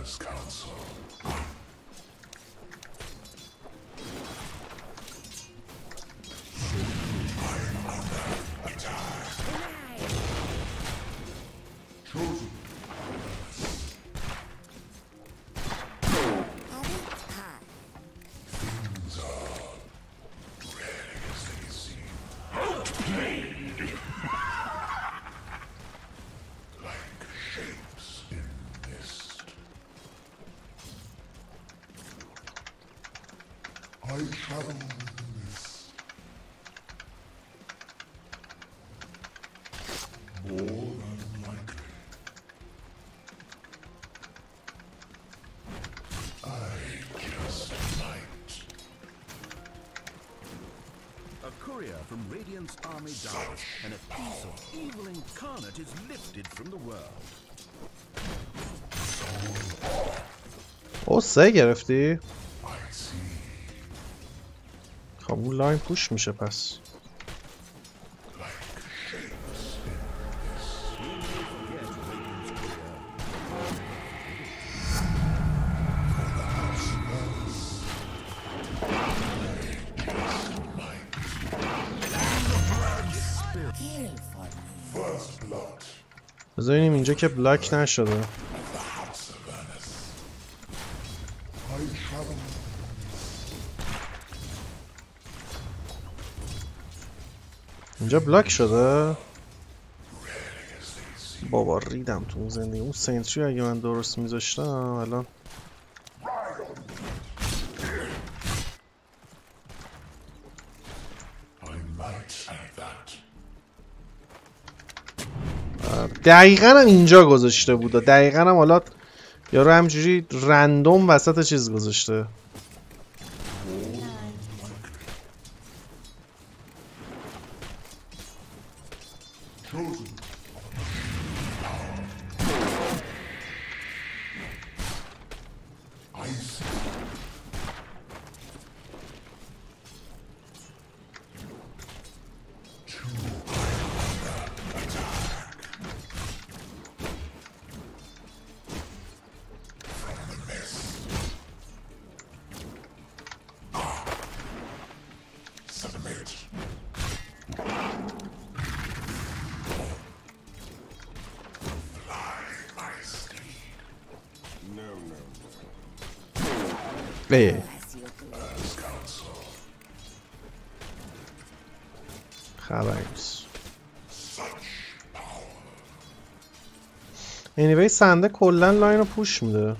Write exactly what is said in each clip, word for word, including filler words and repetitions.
From Radiant's army dies, and a piece of evil incarnate is lifted from the world. او سه گرفتی؟ خب اون لاین پوش میشه پس. بذارینیم اینجا که بلاک نشده. اینجا بلاک شده. بابا ریدم تو اون زندگی. اون سنتری اگه من درست میذاشتم الان دقیقا هم اینجا گذاشته بود. دقیقا هم حالا یارو همجوری رندوم وسط چیز گذاشته. ای خبری نیست. anyway سنده کلن لاین رو پوش میده.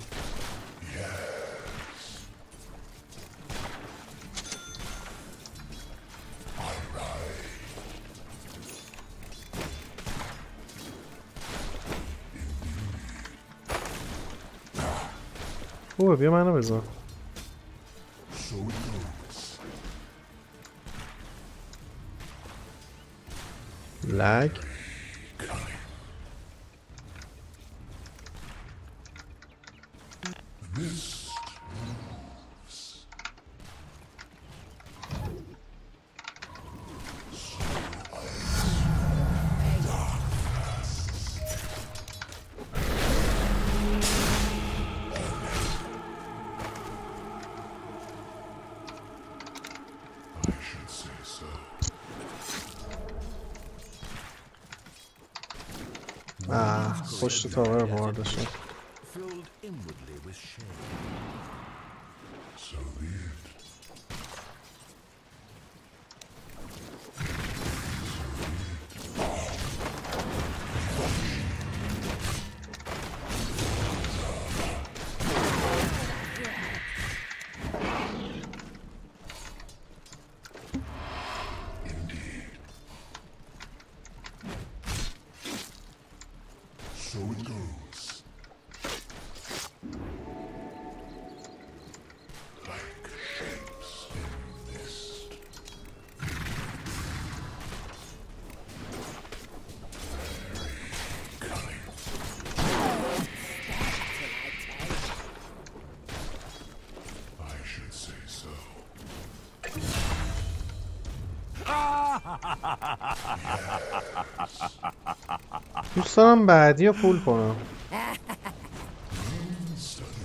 اوه بیا منو بزن. لگ آه پشت تاور وارد شد. دوست دارم بعدی رو پول کنم.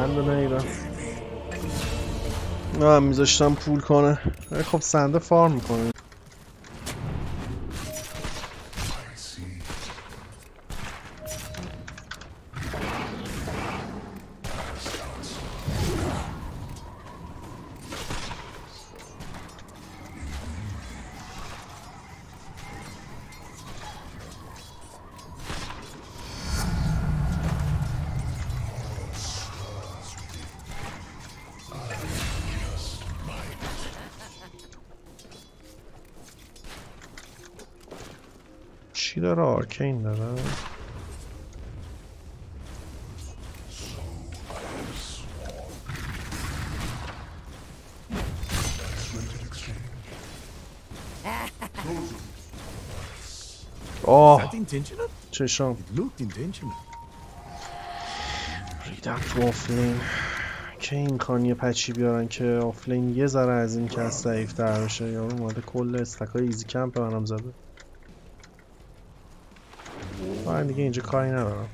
سند نیدم. نه هم میذاشتم پول کنه. خب سنده فارم میکنه. چی داره؟ آرکین داره؟ آه چشام ریدم تو آفلین. که این کانی پچی بیارن که آفلین یه ذره از این که از ضعیف تر بشه. یارو اومده کل استکای ایزی کمپ به منم زده. من دیگه اینجا کاری ندارم.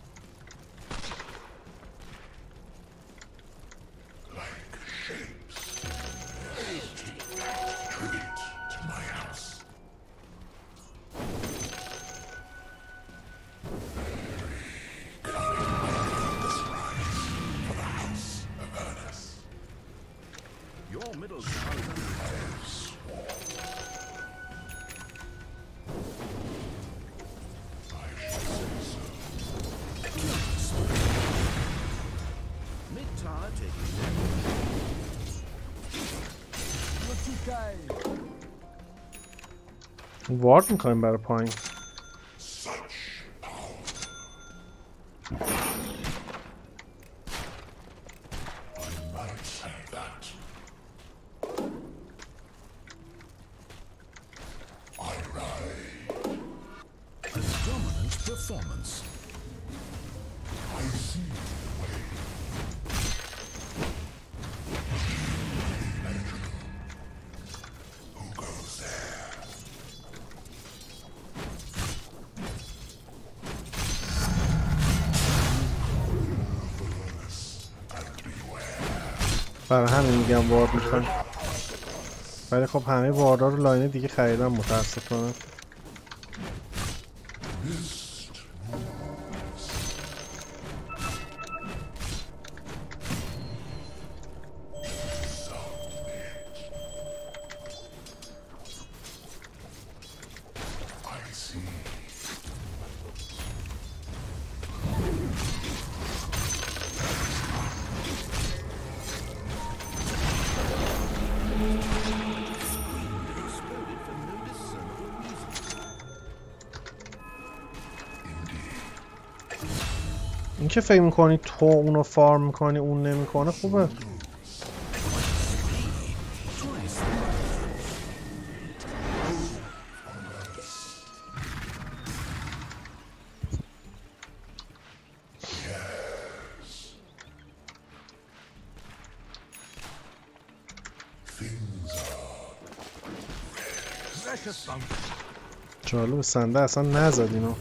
وارد میکنیم برای پایین. برای همین میگم وارد میخوایم. ولی خب همه واردا رو لاین دیگه خریدم متاسفانه. این که فکر میکنی تو اونو فارم میکنی اون نمیکنه خوبه. جالب سنده اصلا نزد اینو.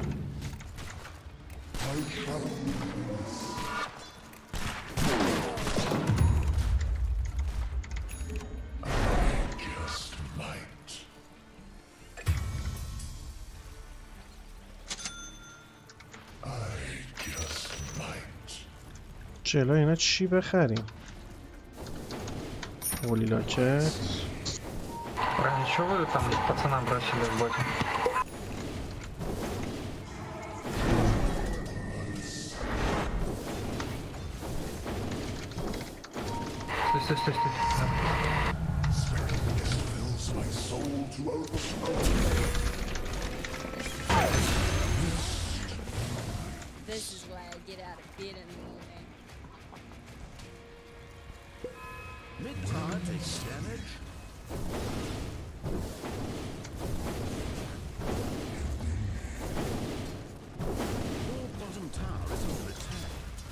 جلو اینا چی بخریم؟ اولی لاکت Раньше вы там пацанам бросили в боте. Стой, стой, стой, стой. This is why I get out of bed in the morning. Mid-tower takes damage. Your bottom tower is under attack.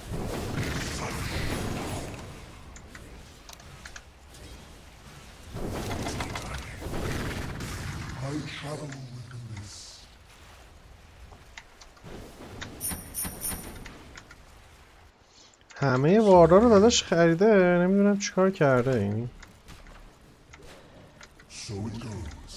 I travel with the mist. همه واردا رو داداش خریده، نمیدونم چیکار کرده این. So it goes.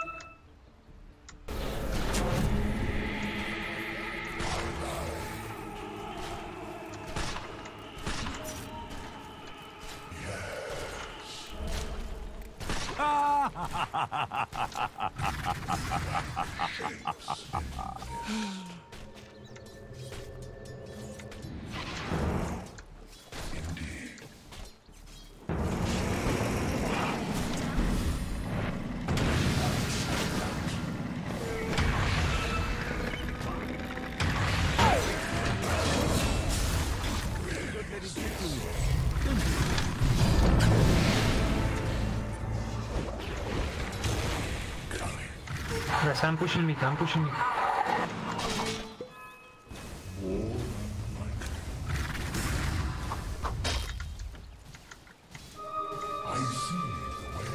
Yes, I'm pushing mid, I'm pushing mid. I see the way.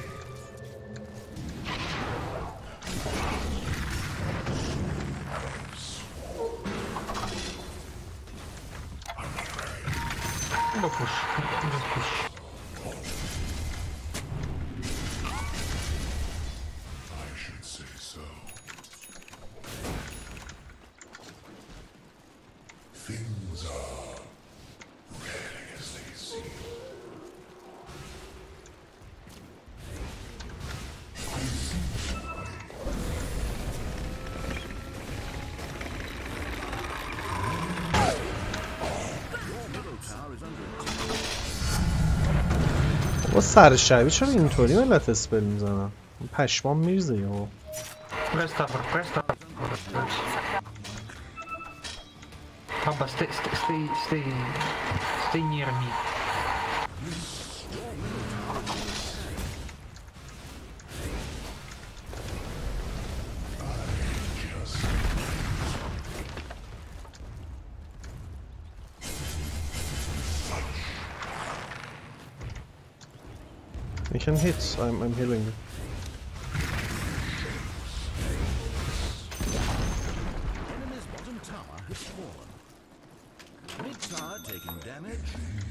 Go push, just push. I should say so. Things are rarely as they seem. I see the way. Your middle tower is under attack. با سر شبی چرا اینطوری ملت اسپل میزنن؟ پشمام میرزه یا Press tower, press tower. Papa, stay, stay, stay, stay, stay near me. You can hit, I'm, I'm healing you. Enemy's bottom tower has fallen. Mid tower taking damage.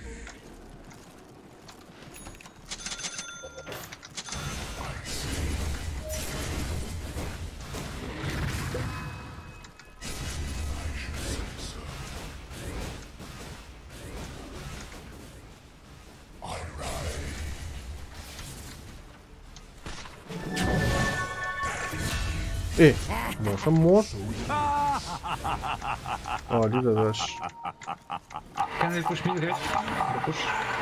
ای موسا مرد. عالی داداش. Can they push mid, guys? Go push.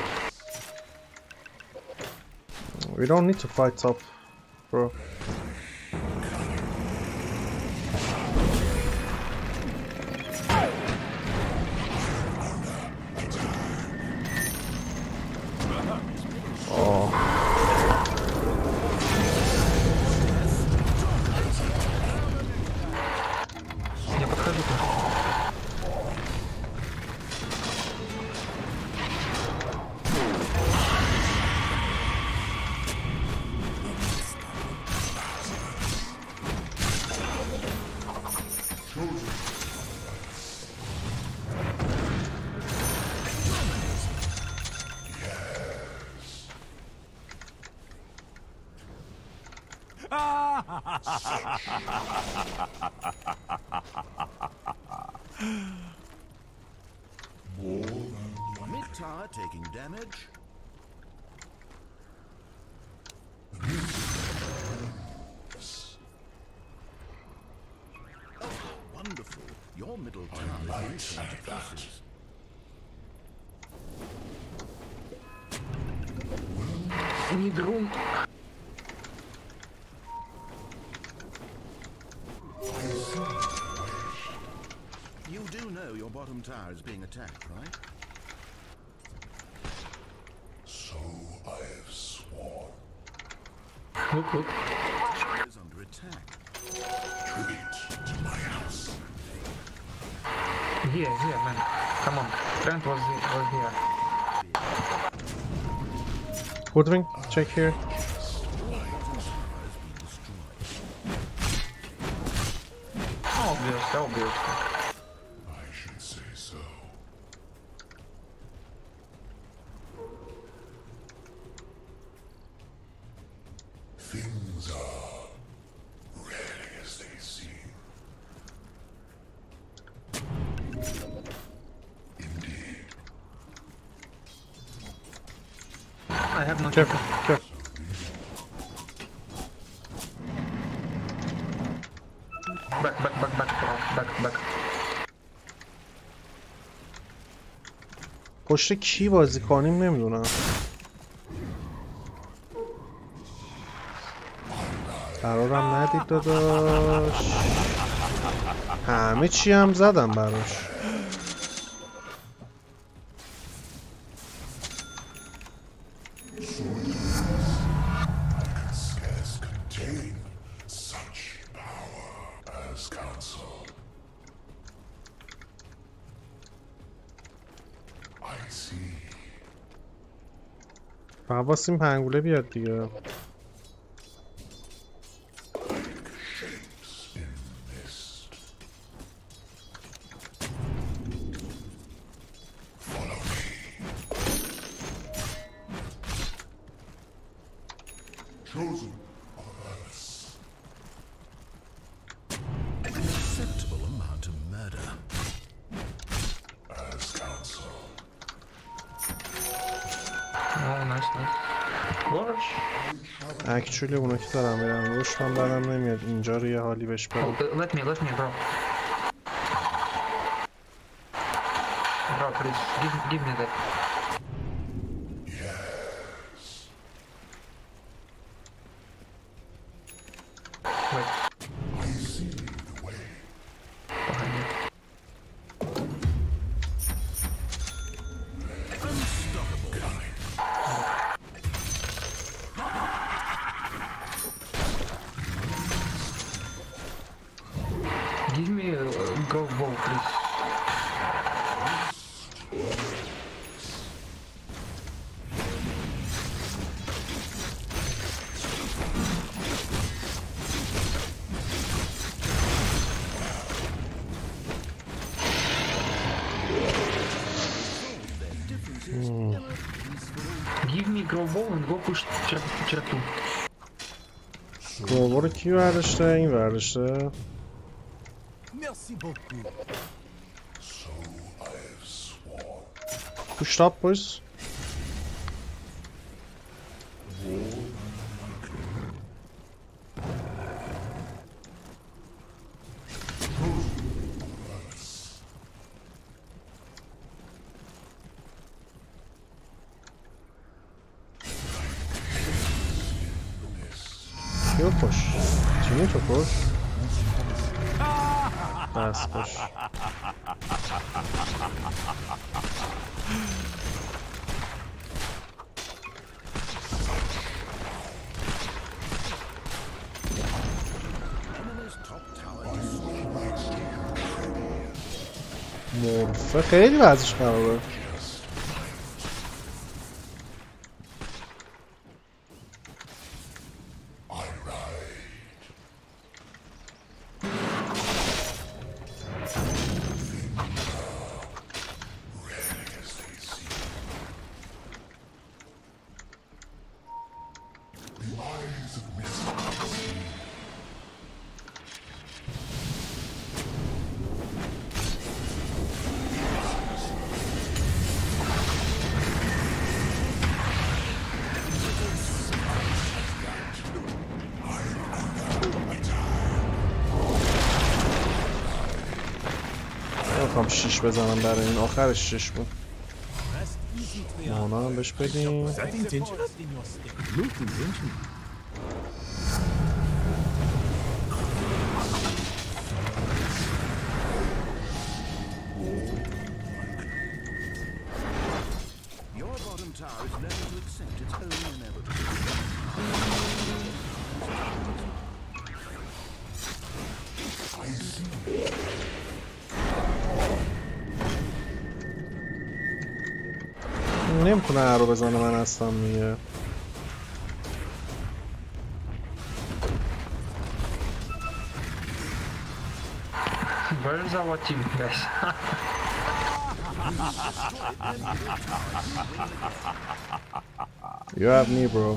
We don't need to fight top, bro. Oh. Я подхожу к ним. Mid tower taking damage. Oh, wonderful. Your middle tower is in pieces. Need room. You do know your bottom tower is being attacked, right? So I have sworn. Look, look. Is under attack. Tribute to my house. Here, here, man. Come on. Trent was, was here. Woodwing, check here. Obvious, obvious. I should say so. have no Careful, ticket. careful. Back, back, back, back, bro. Back, back. پشت کی بازی کنیم نمیدونم. قرارم ندید داداش. همه چی هم زدم براش. Scarce contain such power as council. I see. فقط واسه این پنگوله بیاد دیگه. Shapes in mist. Follow me. Chosen of Earth. An acceptable amount of murder. As council. Oh, nice, nice. Large. اکچولی اونا که دارم میرم روش من بدم نمیاد اینجا رو یه حالی بهش Oh, بدم. uh, let me, let me, bro. Bro, please, give, give me that. Yes. Wait, I see the way. behind you. Give me a uh, go ball, please. Give me grow ball and go push check check two. گروبا رو کی برداشته؟ این برداشته. Merci beaucoup. So I have sworn. Push top boys. کیو کش؟ تیمی تو کش؟ بس کش. Enemy's top tower destroyed. مرفه خیلی وضعش خرابه. I ride. Ready as they see. The eyes of mist see. نمیخوام شیش بزنم برای این آخرش شیش بود. مانا هم بهش بگیم. Your bottom tower is learning to accept its own inevitability. نمیتونه ارو بزنه من هستم میگه. Where is our team, guys? You have me bro.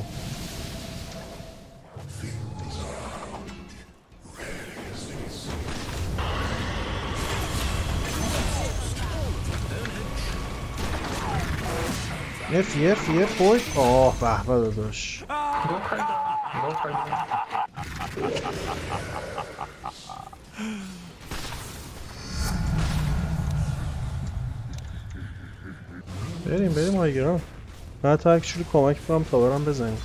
اف اف اف پوی آه به به داداش گل خریدم گل خریدم بریم بریم هایگرام. من تا اکچولی کمک میکنم تا برم بزنیم.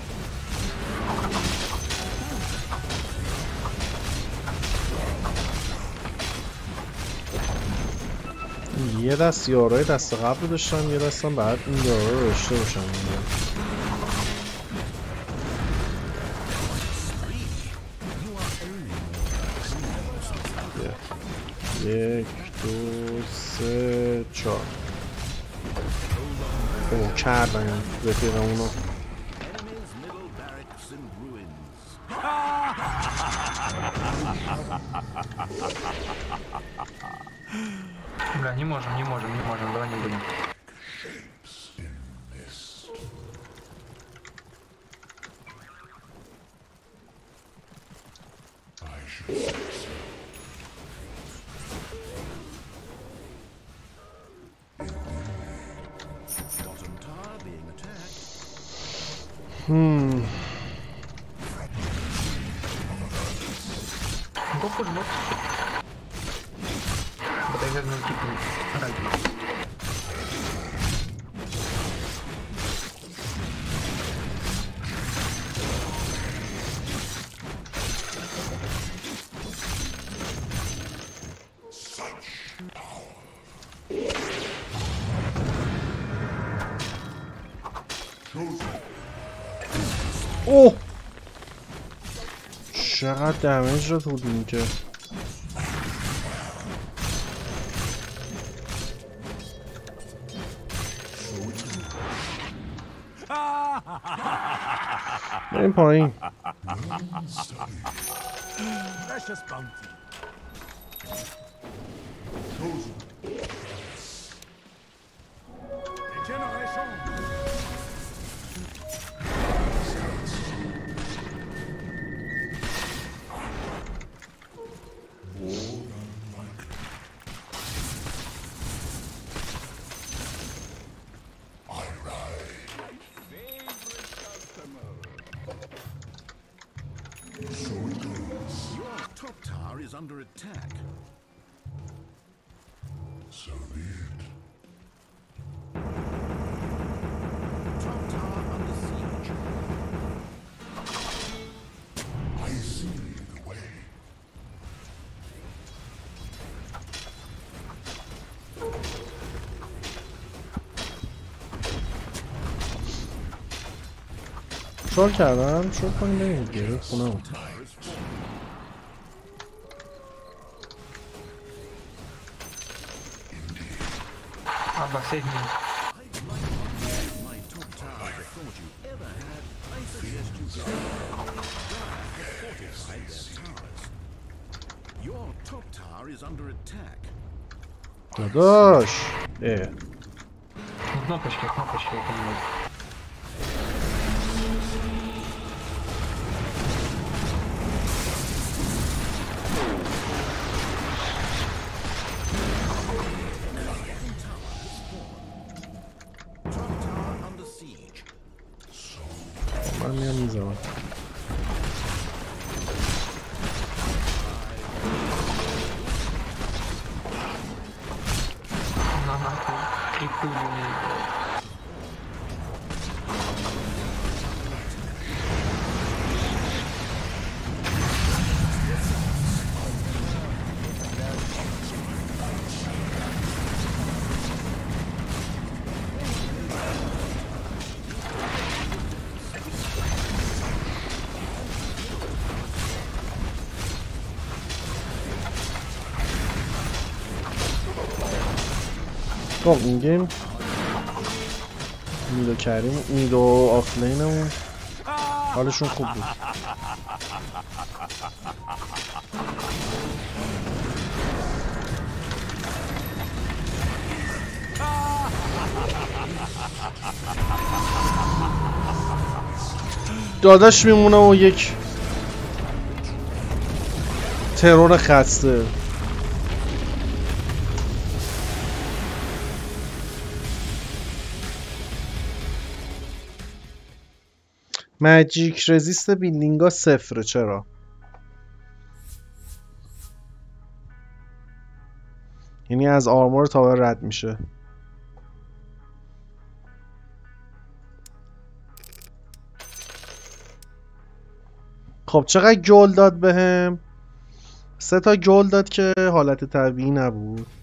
یه دست یارای دست قبل داشتم، یه دستم بعد این یارا رو داشته باشم. یک دو سه چهار او کردن رفیقمونو. Enemy's middle barracks in ruins. Бля, не можем, не можем, не можем, давай не будем. in mist. I should say so. Bottom tower being attacked. Hmm. Go for it, but I have no keep right now. اوه چقدر دمیج رو بودیم که بریم پایین. Precious bounty. Regeneration. Your top tower is under attack. So be it. Top tower under siege. I see the way. شور کردم شور کنیم بریم دیگه خونه هم. Abba, save me. My top tower I thought you ever had. I suggest you go. Have fortified their towers. Your top tower is under attack. داداش اه Кнопочки, кнопочки, кнопочки. Top tower under siege. من میام میزنم. На нахуй. И пули. خب این گیم میدو کریم میدو آفلینمون حالشون خوب بود. داداش میمونه و یک ترور خسته. ماجیک رزیست بیلدینگا صفره. چرا؟ یعنی از آرمور تاور رد میشه. خب چقدر گل داد بهم؟ سه تا گل داد که حالت طبیعی نبود.